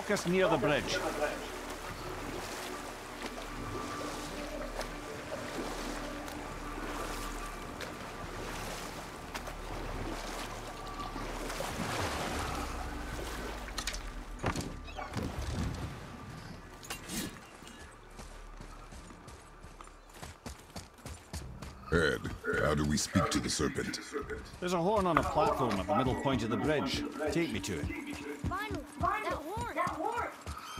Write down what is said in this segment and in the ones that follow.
us near the bridge. Ed, how do we speak to the serpent? There's a horn on a platform at the middle point of the bridge. Take me to it. Finally, that horn! That horn!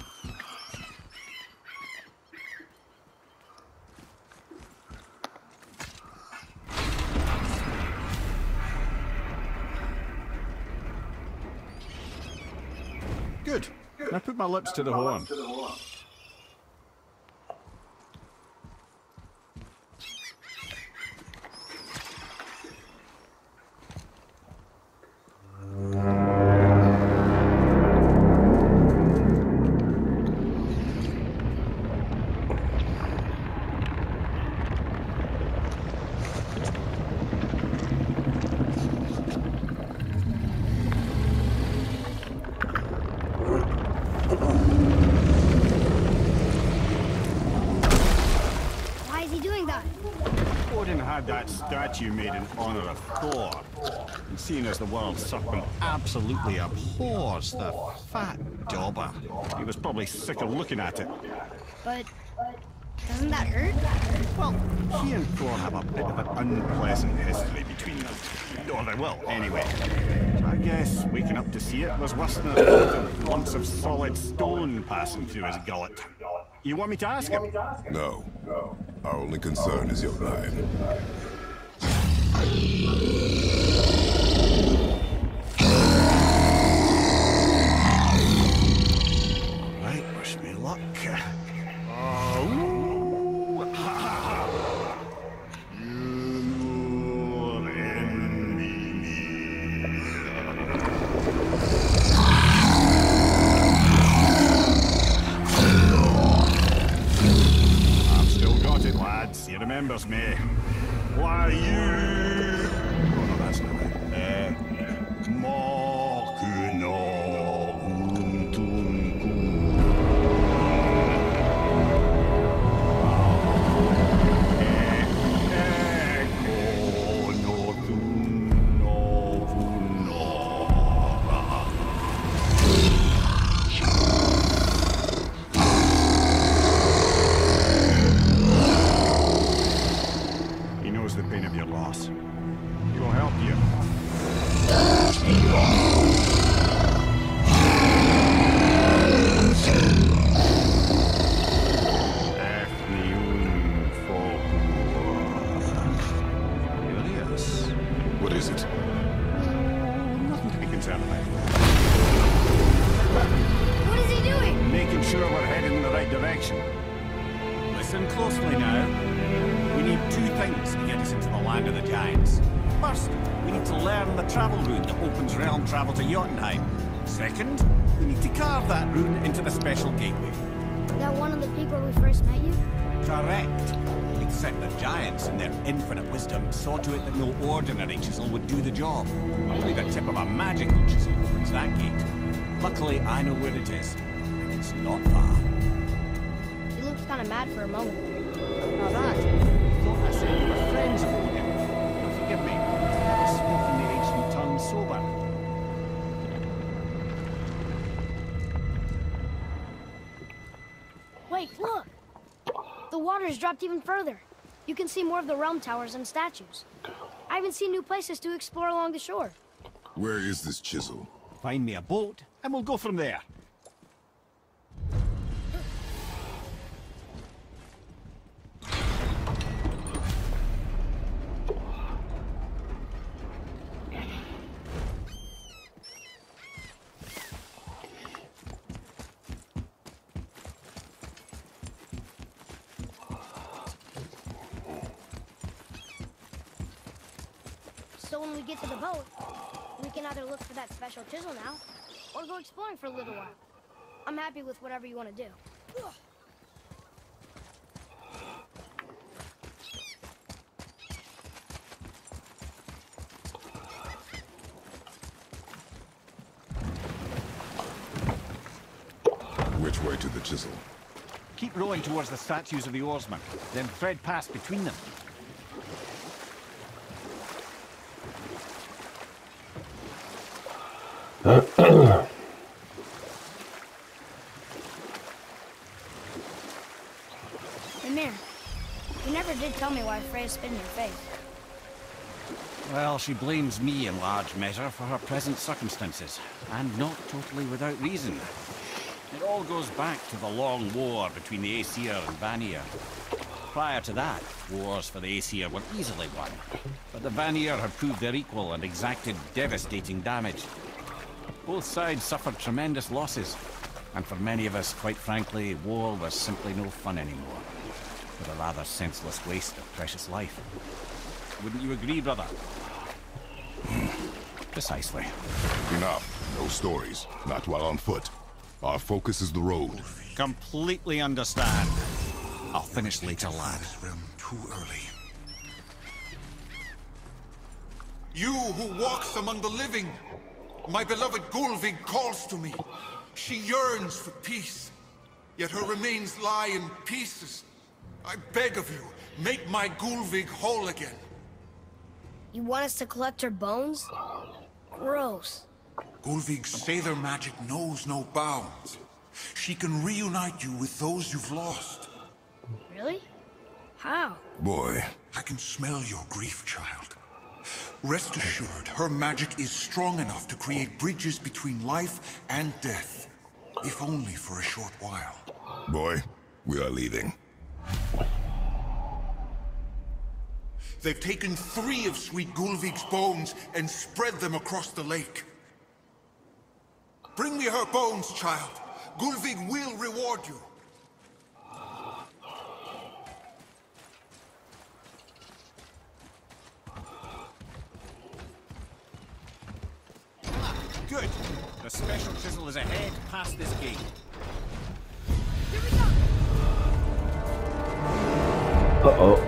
Good. Now put my lips to the horn. Why is he doing that? Odin had that statue made in honor of Thor. And seeing as the world serpent absolutely abhors the fat dauber, he was probably sick of looking at it. But doesn't that hurt? Well, he and Thor have a bit of an unpleasant history between them. Or they will, anyway. So I guess waking up to see it was worse than lumps of solid stone passing through his gullet. You want me to ask him? No. Our only concern is your life. Right, wish me luck. Oh, you're in me. I've still got it, lads. He remembers me. Why you? Oh no, that's not it. Mokuno Untunku. He knows the pain of your loss. He will help you. What is it? Nothing to be concerned about. What is he doing? Making sure we're heading in the right direction. Listen closely now. We need two things to get us into the land of the giants. First, we need to learn the travel rune that opens realm travel to Jotunheim. Second, we need to carve that rune into the special gateway. That one on the peak where we first met you? Correct. Except the giants, in their infinite wisdom, saw to it that no ordinary chisel would do the job. Only the tip of a magical chisel opens that gate. Luckily, I know where it is. And it's not far. He looks kind of mad for a moment. Now that, thought I said you were friends of Odin. Now forgive me, I spoke in the ancient tongue sober. Wait, look! The water's dropped even further. You can see more of the realm towers and statues. I even see new places to explore along the shore. Where is this chisel? Find me a boat, and we'll go from there. So when we get to the boat, we can either look for that special chisel now, or go exploring for a little while. I'm happy with whatever you want to do. Which way to the chisel? Keep rowing towards the statues of the oarsmen, then thread past between them. Mimir, you never did tell me why Freya spit in your face. Well, she blames me in large measure for her present circumstances, and not totally without reason. It all goes back to the long war between the Aesir and Vanir. Prior to that, wars for the Aesir were easily won, but the Vanir had proved their equal and exacted devastating damage. Both sides suffered tremendous losses, and for many of us, quite frankly, war was simply no fun anymore, but a rather senseless waste of precious life. Wouldn't you agree, brother? Precisely. Enough. No stories. Not while on foot. Our focus is the road. Completely understand. I'll finish later, lad. This realm too early. You who walks among the living, my beloved Gullveig calls to me. She yearns for peace, yet her remains lie in pieces. I beg of you, make my Gullveig whole again. You want us to collect her bones? Gross. Gullveig's Seidr magic knows no bounds. She can reunite you with those you've lost. Really? How? Boy. I can smell your grief, child. Rest assured, her magic is strong enough to create bridges between life and death. If only for a short while. Boy, we are leaving. They've taken 3 of sweet Gullveig's bones and spread them across the lake. Bring me her bones, child. Gullveig will reward you. Good. The special chisel is ahead past this gate. Here we go! Uh-oh.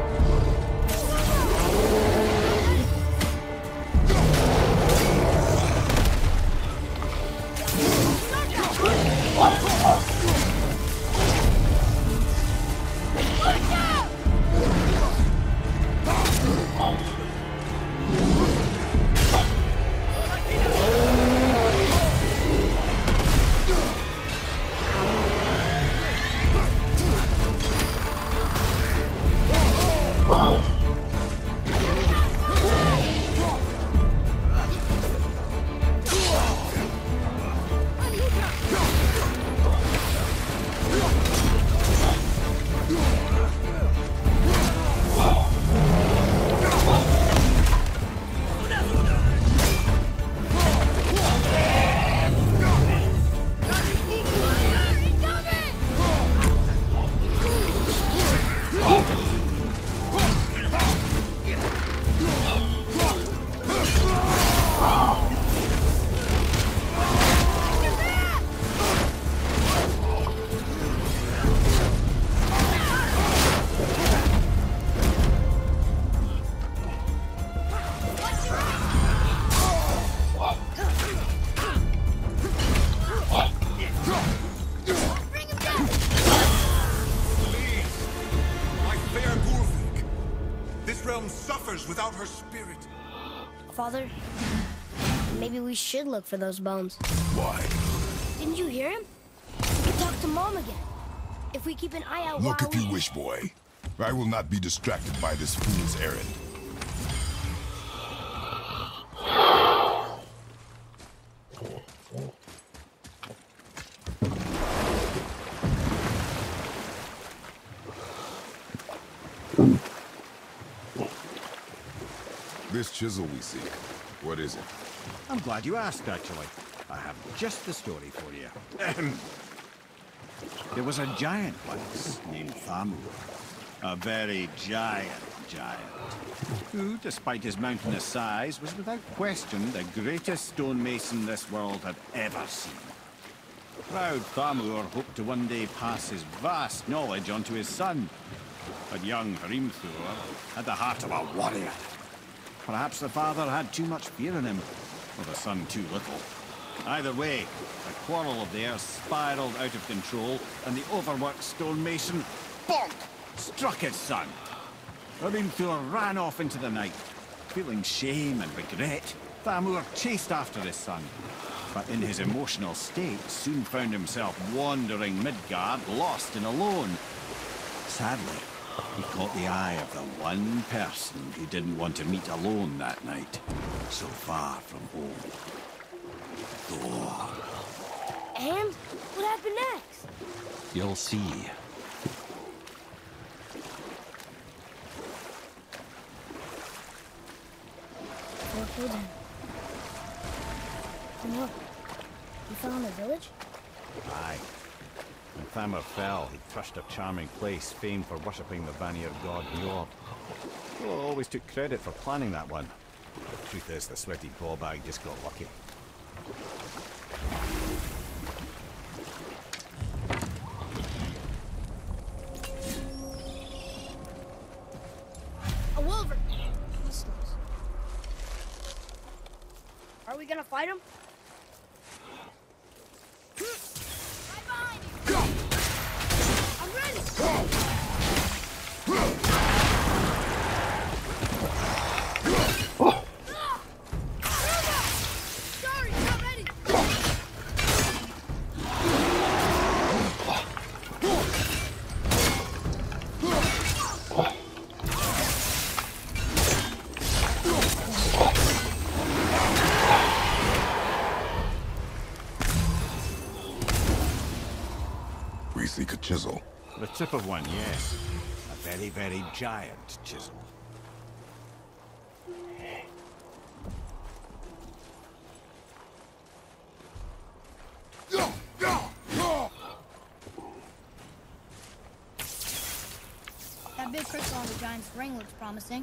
Without her spirit. Father, maybe we should look for those bones. Why? Didn't you hear him? We can talk to Mom again. If we keep an eye out Look while if you wish, boy. I will not be distracted by this fool's errand. This chisel we seek, what is it? I'm glad you asked, actually. I have just the story for you. There was a giant once named Thamur. A very giant, who, despite his mountainous size, was without question the greatest stonemason this world had ever seen. Proud Thamur hoped to one day pass his vast knowledge on to his son. But young Hrimthur had the heart of a warrior. Perhaps the father had too much fear in him, or the son too little. Either way, the quarrel of theirs spiraled out of control, and the overworked stonemason, bonk, struck his son. Hrimthur ran off into the night. Feeling shame and regret, Thamur chased after his son, but in his emotional state soon found himself wandering Midgard, lost and alone. Sadly, he caught the eye of the one person he didn't want to meet alone that night, so far from home. Thor. And what happened next? You'll see. Okay then. And look, you found the village? Aye. When Thamur fell, he crushed a charming place famed for worshipping the Vanir god Njord. Well, always took credit for planning that one. The truth is, the sweaty ballbag just got lucky. A wolver! Are we gonna fight him? Right behind you! I'm ready! Sorry, not ready! We seek a chisel. The tip of one, yes. A very, very giant chisel. That big crystal on the giant's ring looks promising.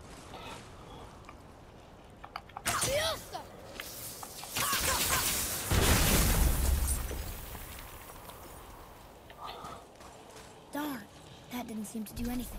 Darn, that didn't seem to do anything.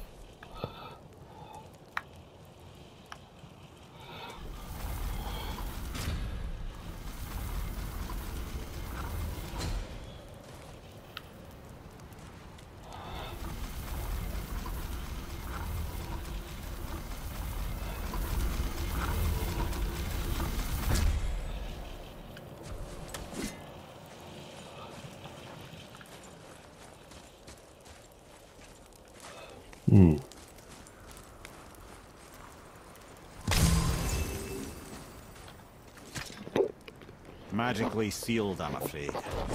Magically sealed, I'm afraid.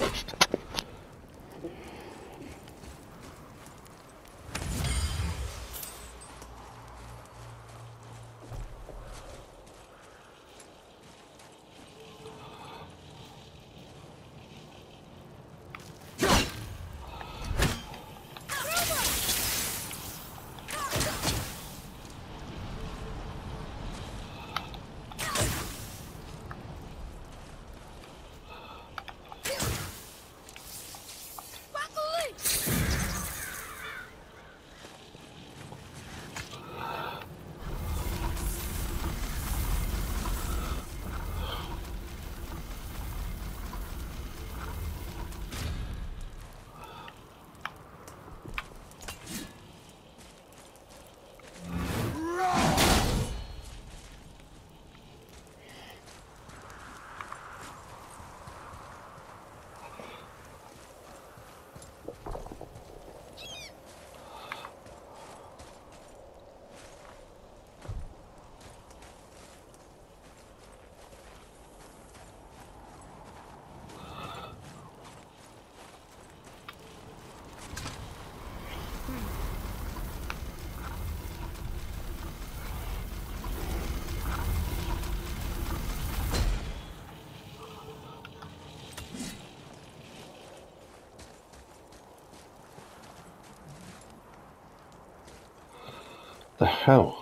The hell?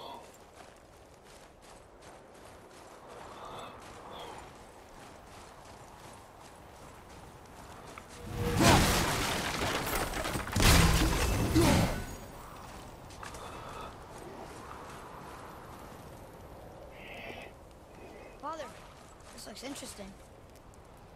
Father, this looks interesting.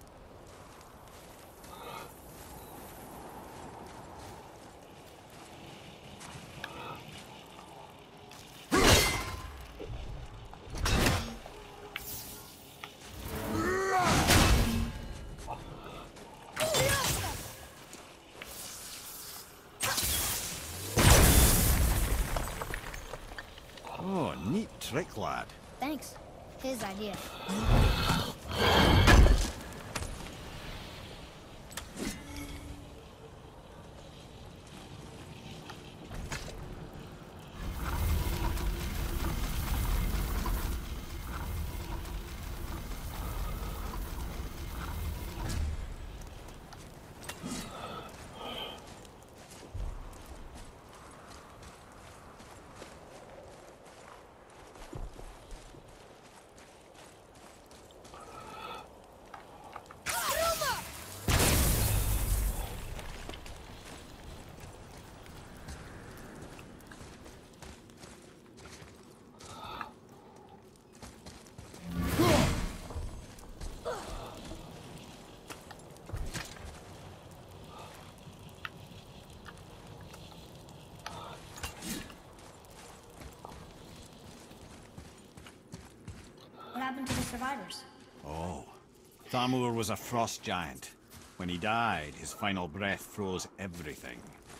neat trick, lad. Thanks. His idea. What happened to the survivors? Oh, Thamur was a frost giant. When he died, his final breath froze everything.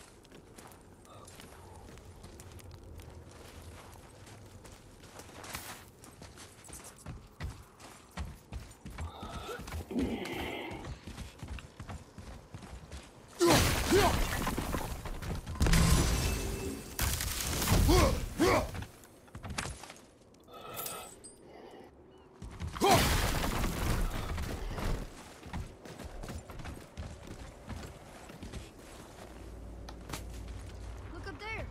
Look up there.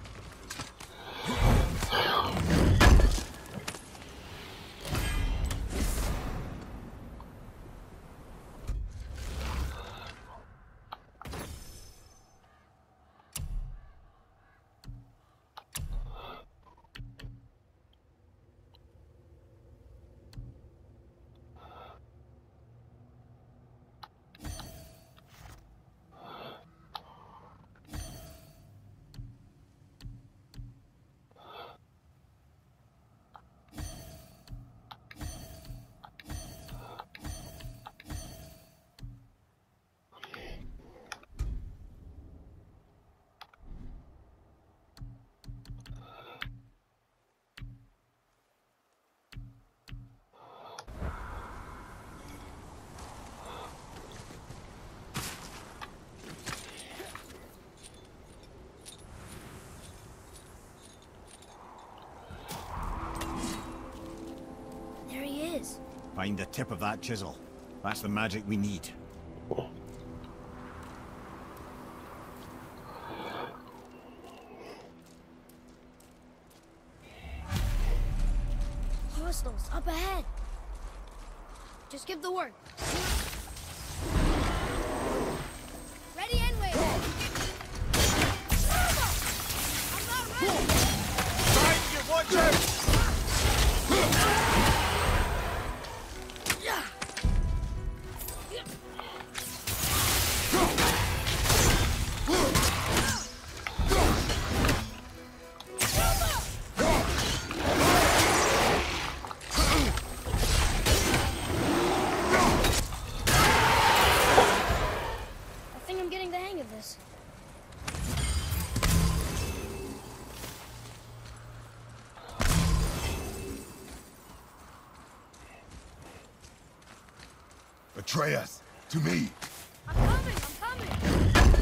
There he is. Find the tip of that chisel. That's the magic we need. Hostiles up ahead. Just give the word. Ready and wait. I'm not ready. Find you, watch out! I think I'm getting the hang of this. Atreus, to me. I'm coming, I'm coming.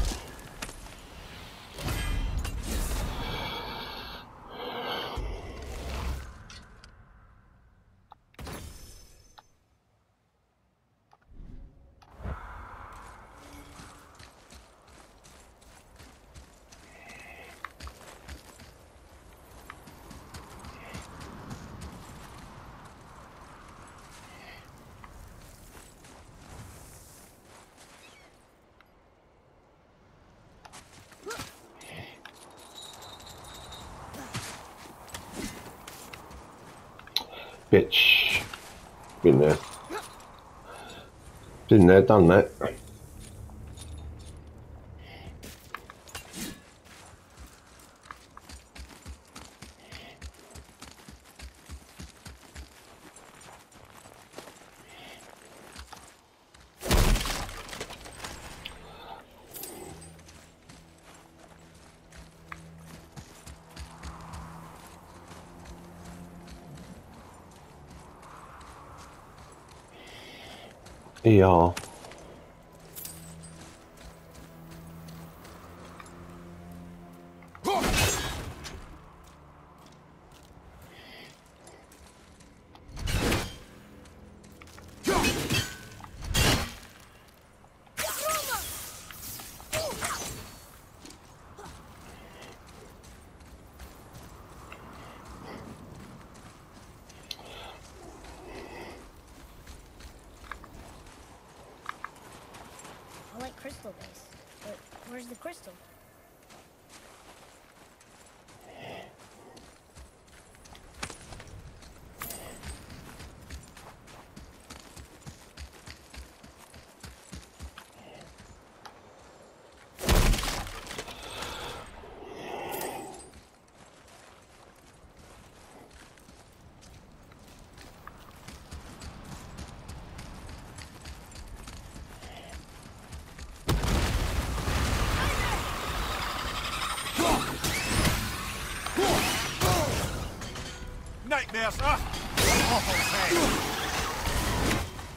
Bitch. Been there. Been there, done that. Ja. I like crystal base, but where's the crystal? Nightmares, huh? Awful thing.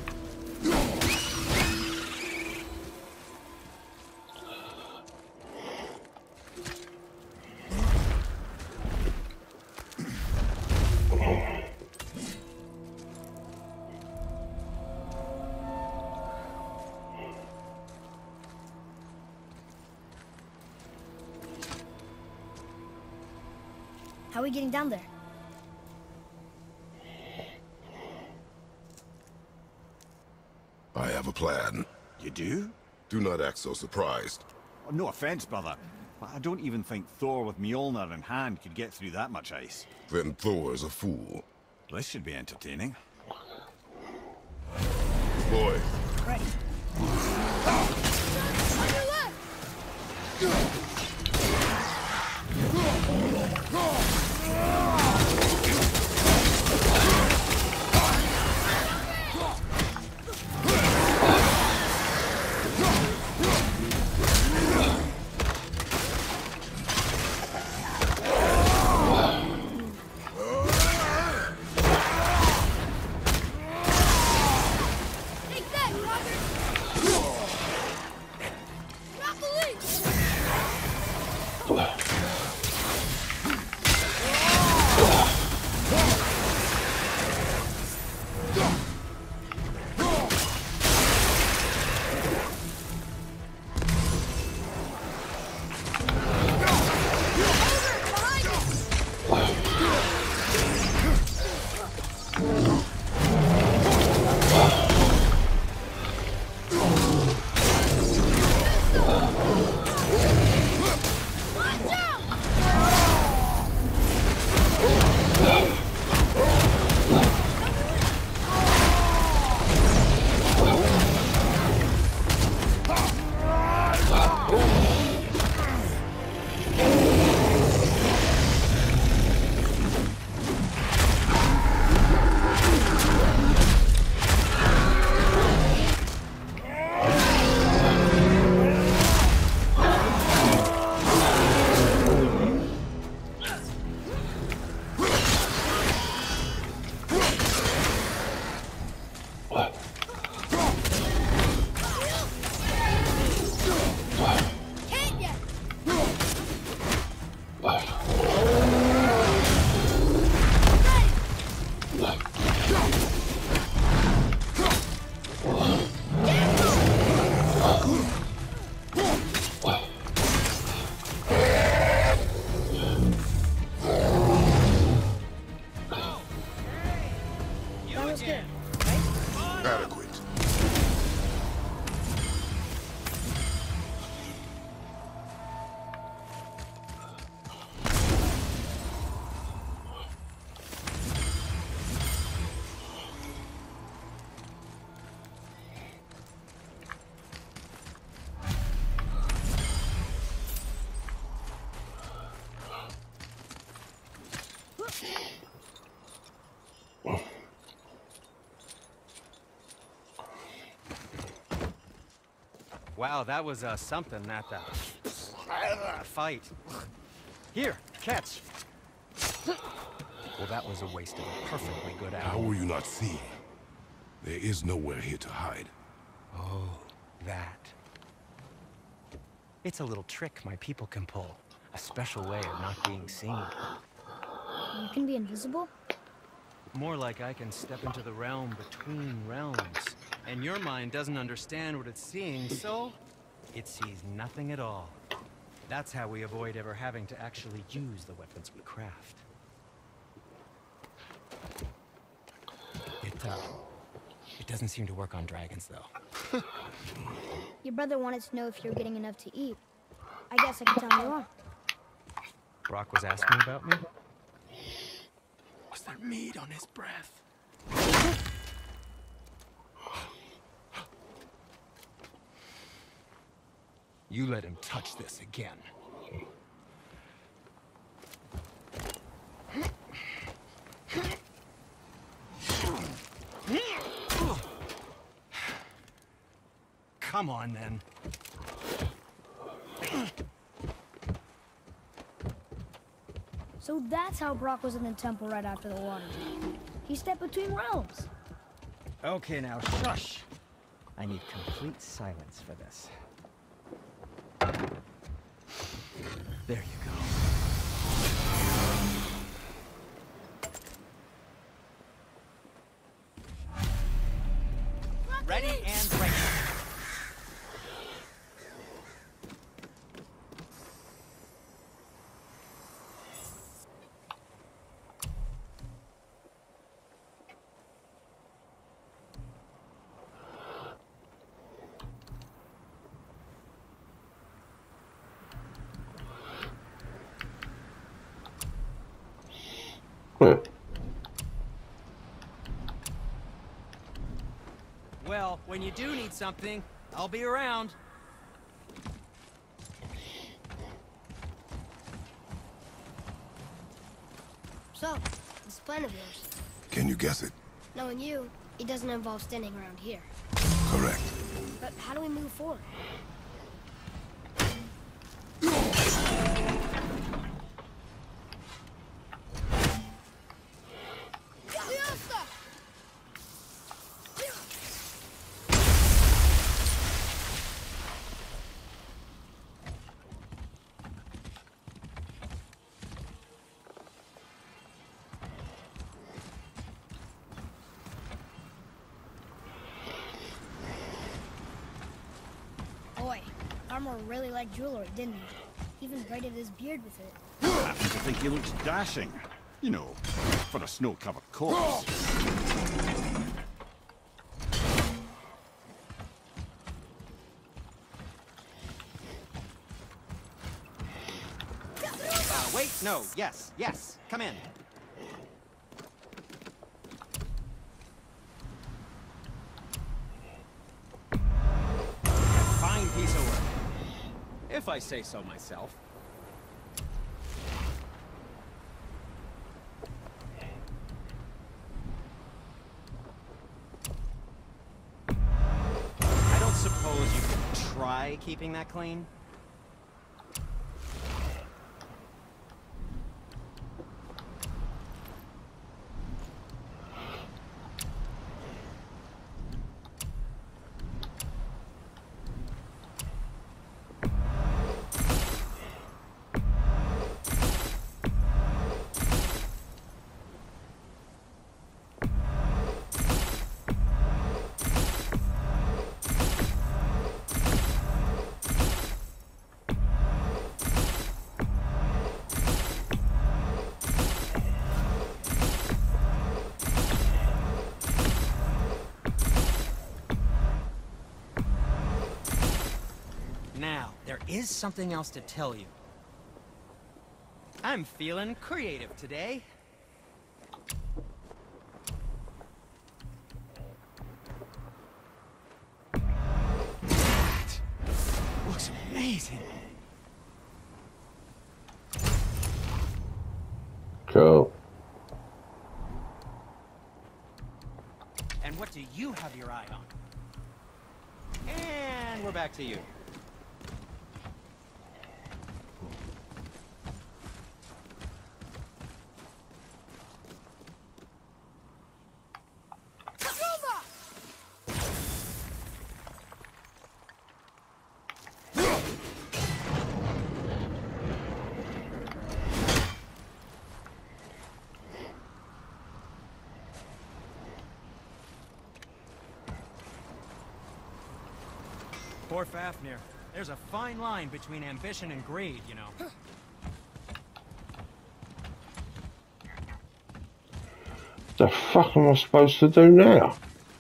How are we getting down there? I have a plan. You do? Do not act so surprised. Oh, no offense, brother, but I don't even think Thor with Mjolnir in hand could get through that much ice. Then Thor's a fool. This should be entertaining. Boy, Ready. On your left! Take that, Roger! Drop the leech! adequate. Wow, that was something, that fight. Here, catch. Well, that was a waste of a perfectly good How hour. were you not seeing? There is nowhere here to hide. Oh, that. It's a little trick my people can pull. A special way of not being seen. You can be invisible? More like I can step into the realm between realms. And your mind doesn't understand what it's seeing, so it sees nothing at all. That's how we avoid ever having to actually use the weapons we craft. It doesn't seem to work on dragons, though. Your brother wanted to know if you're getting enough to eat. I guess I can tell him you are. Brock was asking about me? Was there meat on his breath? You let him touch this again. Come on, then. So that's how Brock was in the temple right after the water. He stepped between realms. Okay, now shush. I need complete silence for this. There you go. Ready and break. Well, when you do need something, I'll be around. So, this plan of yours. Can you guess it? Knowing you, it doesn't involve standing around here. Correct. But how do we move forward? Boy, Armor really liked jewelry, didn't he? Even braided his beard with it. I happen to think he looks dashing. You know, for a snow-covered corpse. Wait, no, yes, come in. Fine piece of work, if I say so myself. I don't suppose you could try keeping that clean? Now, there is something else to tell you. I'm feeling creative today. That looks amazing. Cool. And what do you have your eye on? And we're back to you. Poor Fafnir. There's a fine line between ambition and greed, you know. The fuck am I supposed to do now?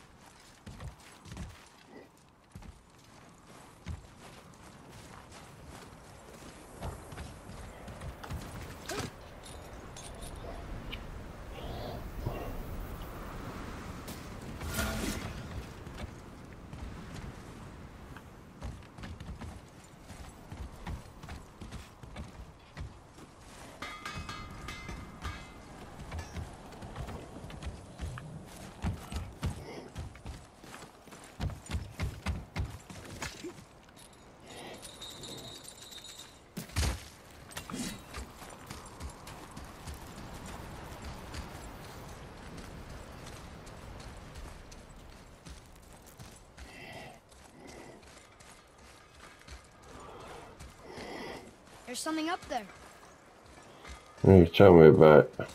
There's something up there. You tell me about it.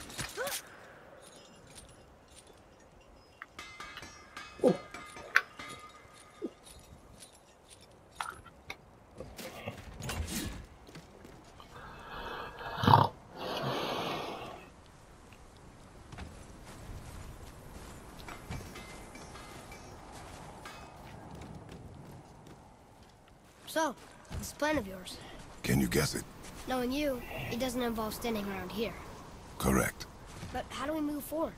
So, this plan of yours. Can you guess it? Knowing you, it doesn't involve standing around here. Correct. But how do we move forward?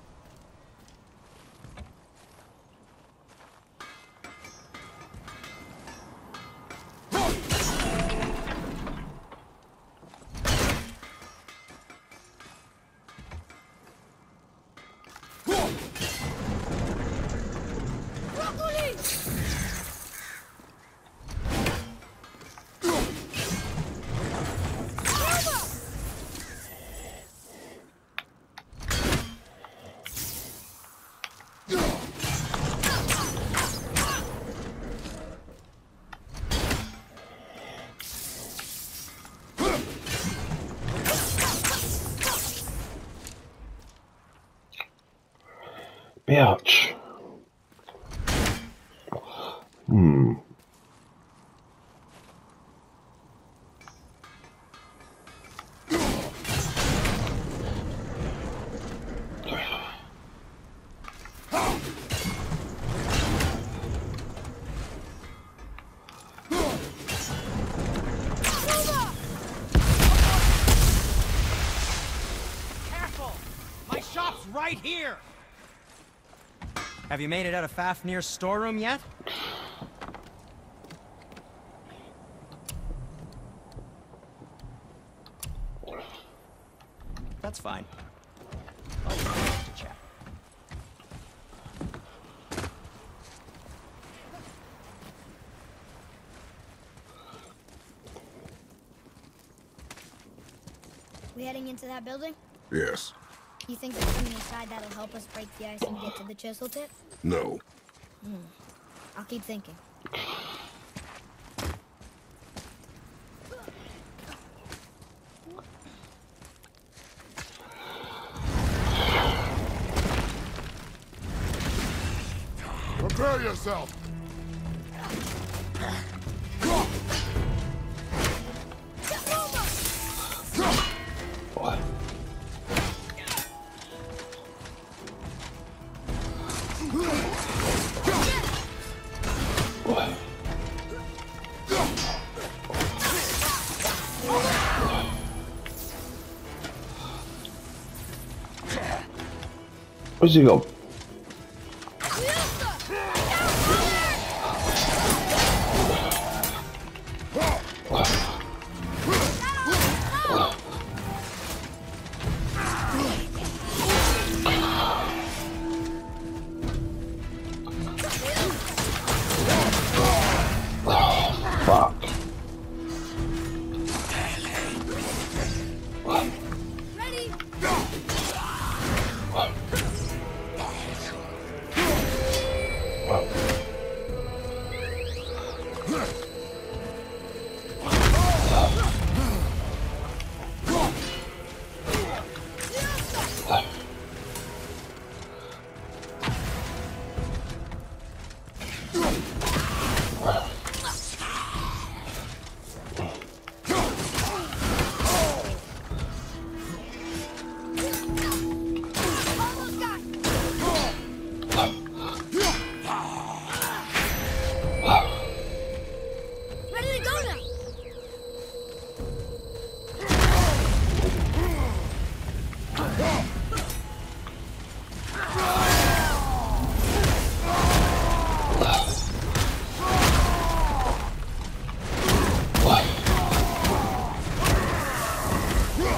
Ouch. Careful! My shop's right here! Have you made it out of Fafnir's storeroom yet? That's fine. I'll be back to chat. We heading into that building? Yes. You think there's something inside that'll help us break the ice and get to the chisel tip? No. I'll keep thinking. Prepare yourself. What? Where's he go? Fuck. Ready?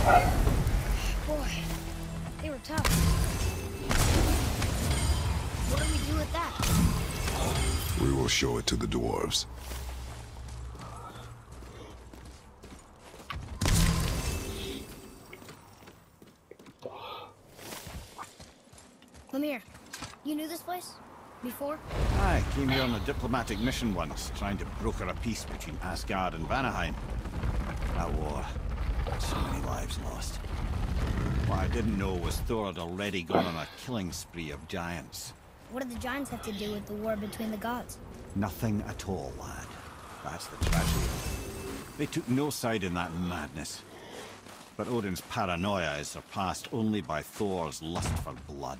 Boy, they were tough. What do we do with that? We will show it to the dwarves. Lemire, you knew this place? Before? I came here on a diplomatic mission once, trying to broker a peace between Asgard and Vanaheim. That war. So many lives lost. What I didn't know was Thor had already gone on a killing spree of giants. What did the giants have to do with the war between the gods? Nothing at all, lad. That's the tragedy. They took no side in that madness. But Odin's paranoia is surpassed only by Thor's lust for blood.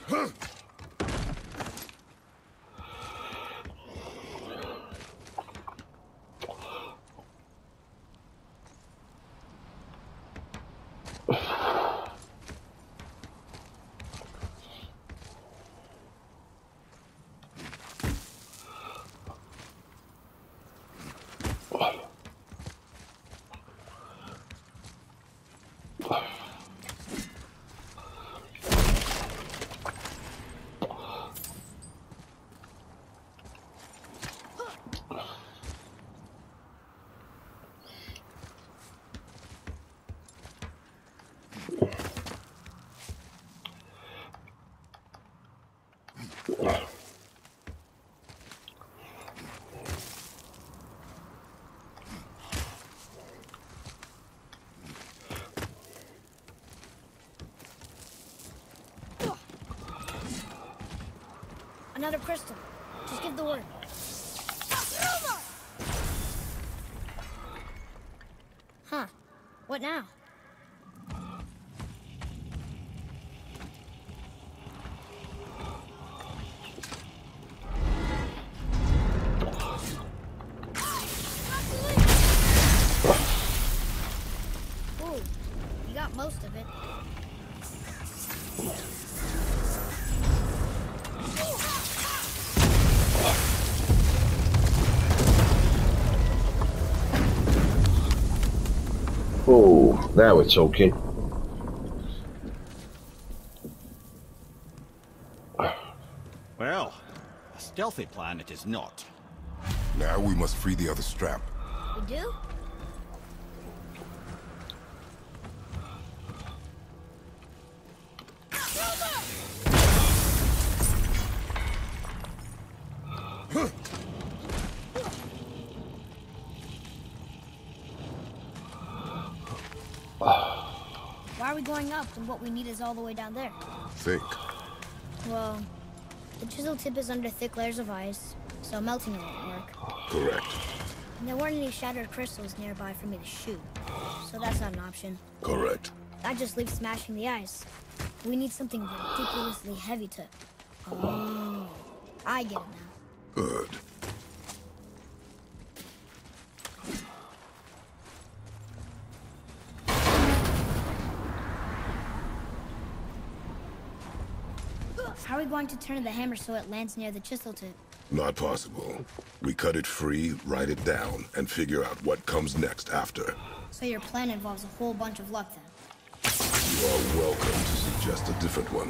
Another crystal. Just give the word. Huh. What now? Whoa. You got most of it. Oh, now we're talking. Well, a stealthy plan it is not. Now we must free the other strap. We do? Why are we going up when what we need is all the way down there? Think. Well, the chisel tip is under thick layers of ice, so melting it won't work. Correct. And there weren't any shattered crystals nearby for me to shoot, so that's not an option. Correct. That just leaves smashing the ice. We need something ridiculously heavy to... Oh, I get it now. Good. How are we going to turn the hammer so it lands near the chisel tip? Not possible. We cut it free, write it down, and figure out what comes next after. So your plan involves a whole bunch of luck then? You are welcome to suggest a different one.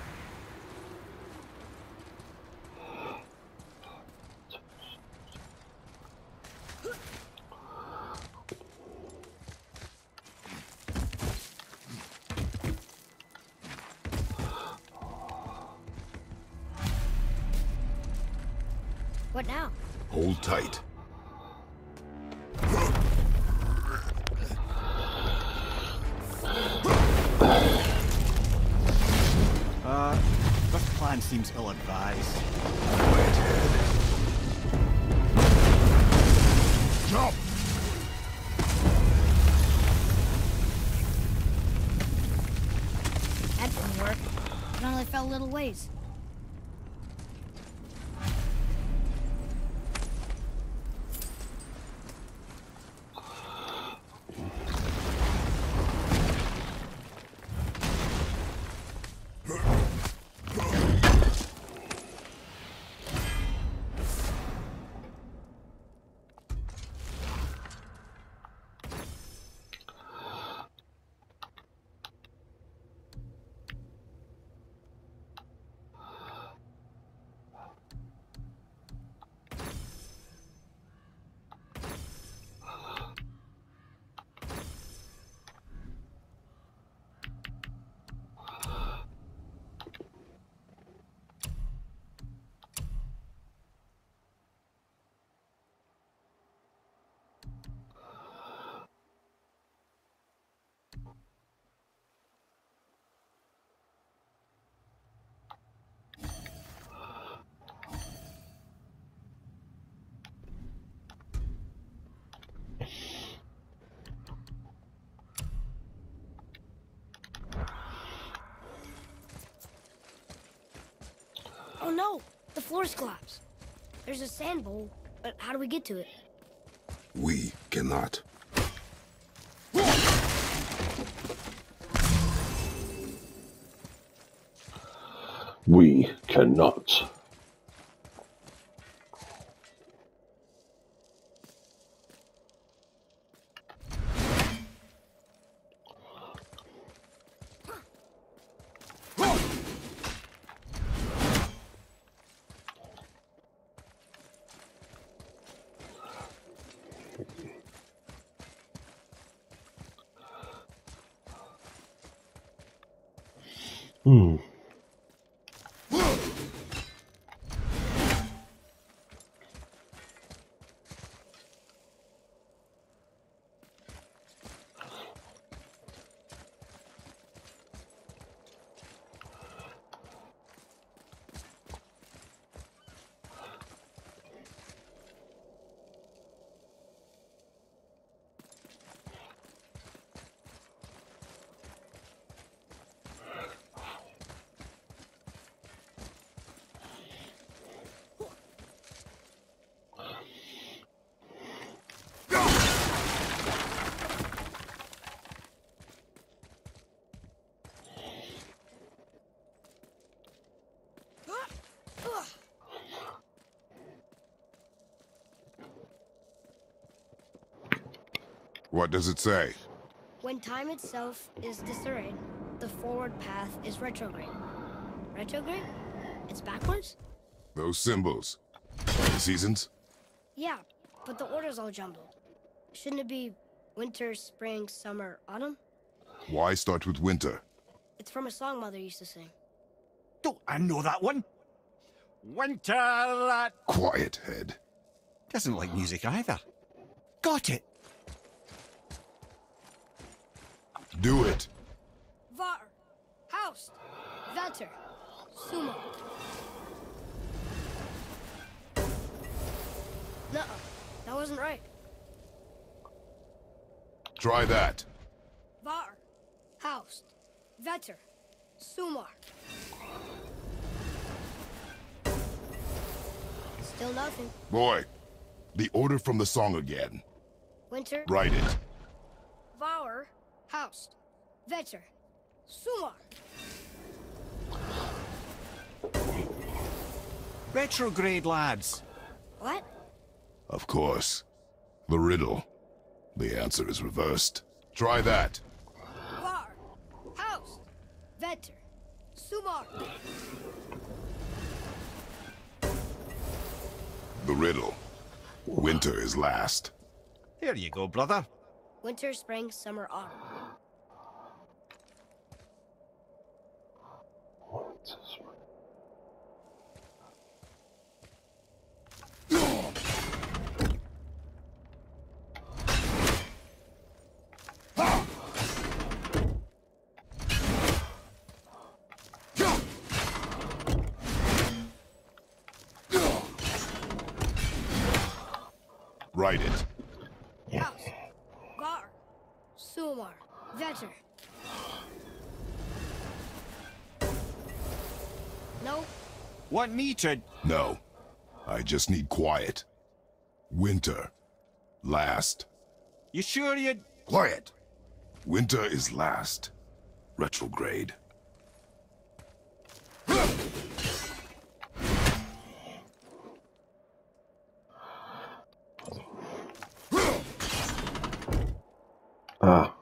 What now? Hold tight. This plan seems ill-advised. Quiet head. Jump! That didn't work. It only fell a little ways. Oh no! The floor's collapsed. There's a sand bowl, but how do we get to it? We cannot. We cannot. What does it say? When time itself is disarrayed, the forward path is retrograde. Retrograde? It's backwards? Those symbols. The seasons? Yeah, but the order's all jumbled. Shouldn't it be winter, spring, summer, autumn? Why start with winter? It's from a song Mother used to sing. Don't I know that one? Winter that Quiet, head. doesn't like music either. Got it. Do it. Var, Haust, Vetter, Sumo. No, that wasn't right. Try that. Var, Haust, Vetter, Sumar. Still nothing. Boy, the order from the song again. Winter, Write it. Var, Haust, Vetter, Sumar. Retrograde, lads. What? Of course. The riddle. The answer is reversed. Try that. Var, Haust, Vetter, Sumar. The riddle. Winter is last. There you go, brother. Winter, spring, summer, autumn. What? Write it. Haust, Var, Sumar, Vetter. No, Want me to... No. I just need quiet. Winter. Last. You sure you'd... Quiet. Winter is last. Retrograde. Ah.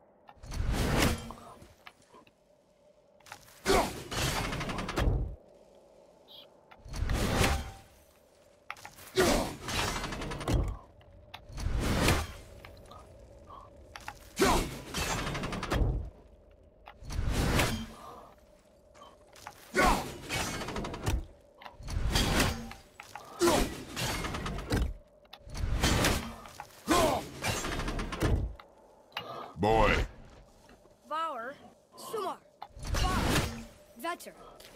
Boy. Var, Sumar, Var, Vetter.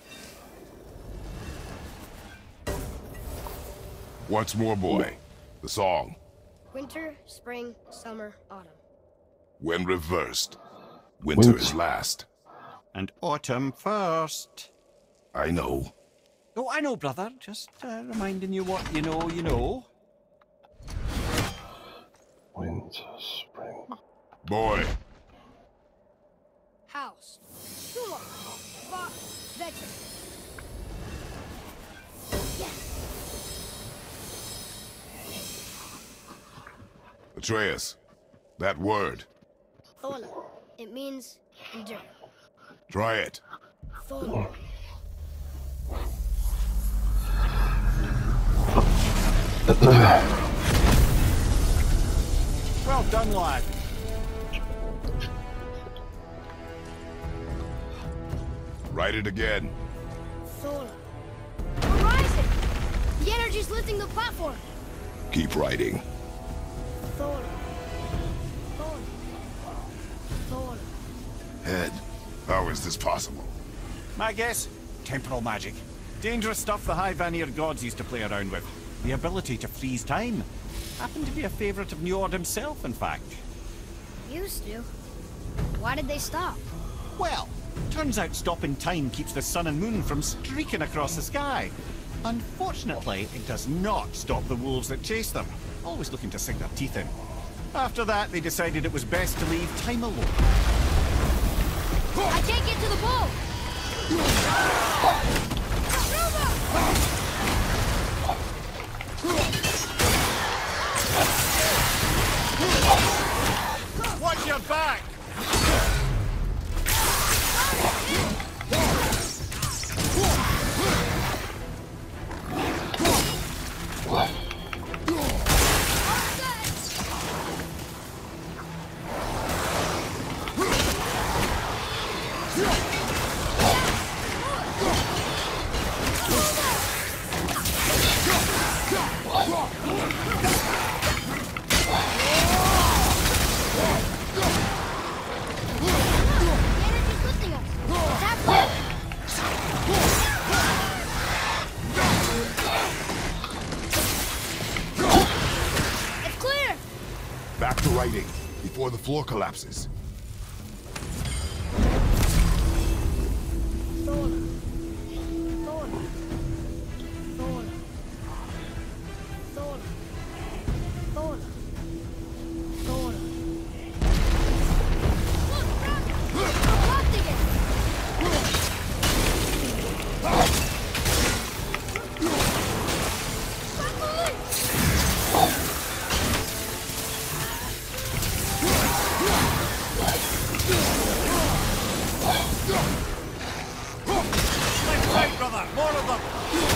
Once more, boy. The song. Winter, spring, summer, autumn. When reversed, winter is last. And autumn first. I know. Oh, I know, brother. Just reminding you what you know, you know. Winter, spring. Boy, House. Sure. Veteran. Yes. Atreus, that word. Thola. It means endure. Try it. Thola. Well done, lad. Write it again. Thola. We're rising! The energy's lifting the platform. Keep writing. Thola. Thola. Thola. Head, how is this possible? My guess? Temporal magic. Dangerous stuff the High Vanir gods used to play around with. The ability to freeze time. Happened to be a favourite of Njord himself, in fact. Used to. Why did they stop? Well, turns out stopping time keeps the sun and moon from streaking across the sky. Unfortunately, it does not stop the wolves that chase them, always looking to sink their teeth in. After that, they decided it was best to leave time alone. I can't get to the bow! Watch your back! Back to writing, before the floor collapses. Thola. Thola. Thola. Thola. Thola. Thola. Look, Rocket! I'm lofting it! Right, brother! More of them!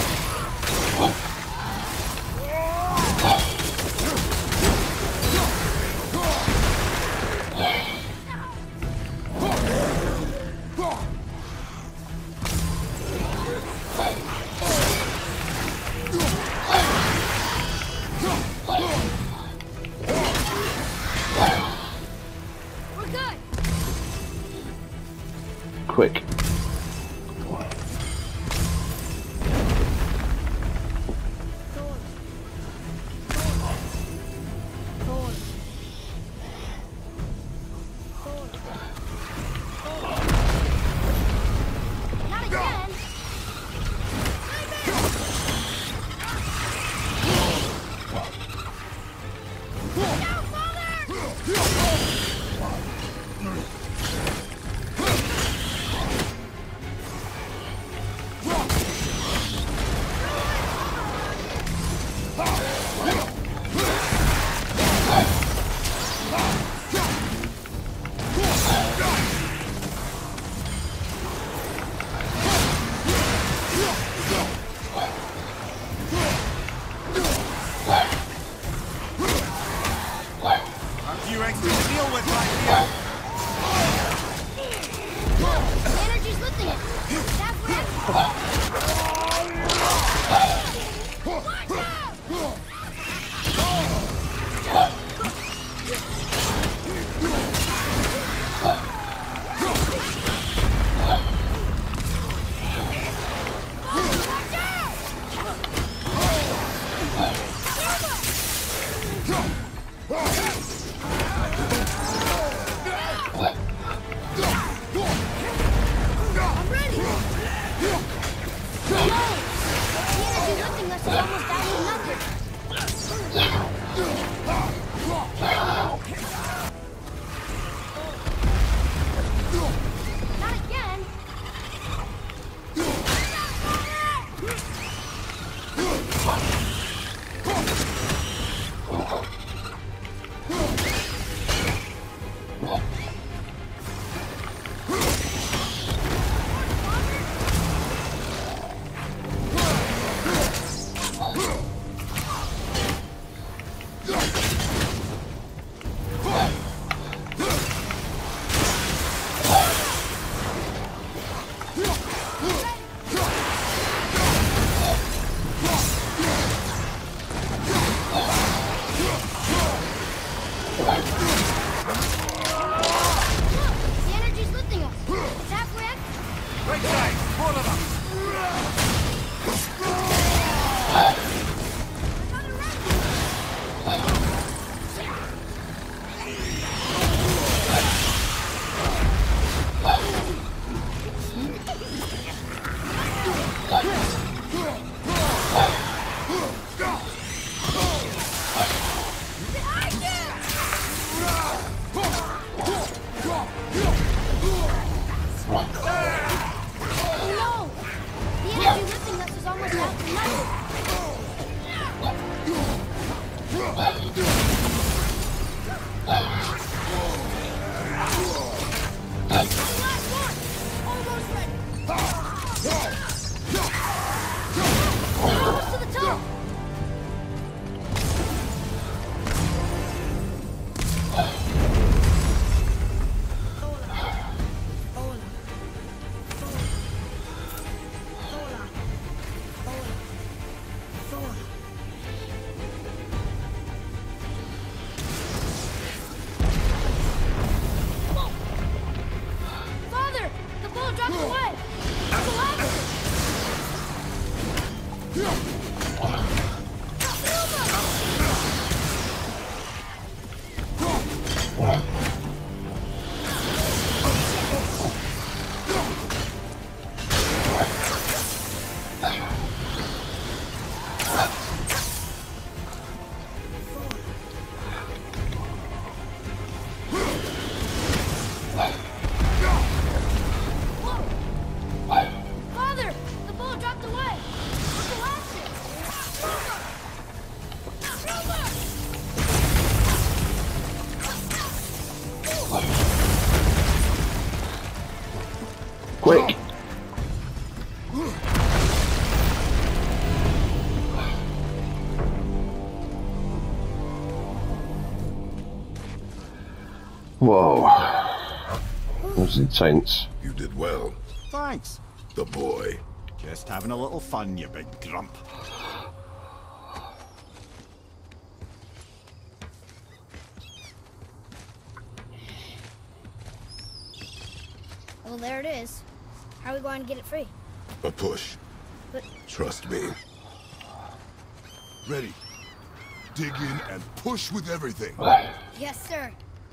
We're good! Quick. Thola. Thola. Thola. Thola. Thola. Not again! No, Father! no! The energy lifting us is almost out to nothing. Last one! Almost ready. Almost to the top. Father, the bullet dropped away. It's collapsing. Father, the bullet dropped away. It's collapsing. Quick! Whoa. That was intense. You did well. Thanks. The boy. Just having a little fun, you big grump. Well, there it is. How are we going to get it free? A push. But Trust me. Ready. Dig in and push with everything. yes, sir.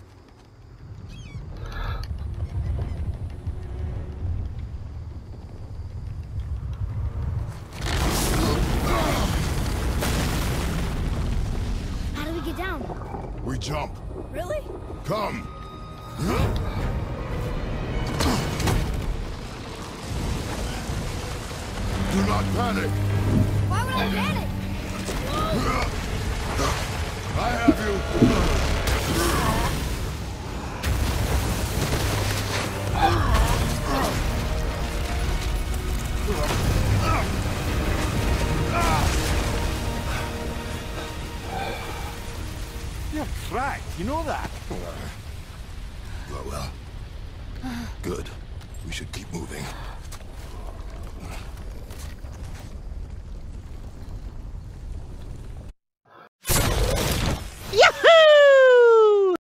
How do we get down? We jump. Really? Come. Do not panic. Why would I panic? I have you. You're cracked, you know that? Well. Good. We should keep moving.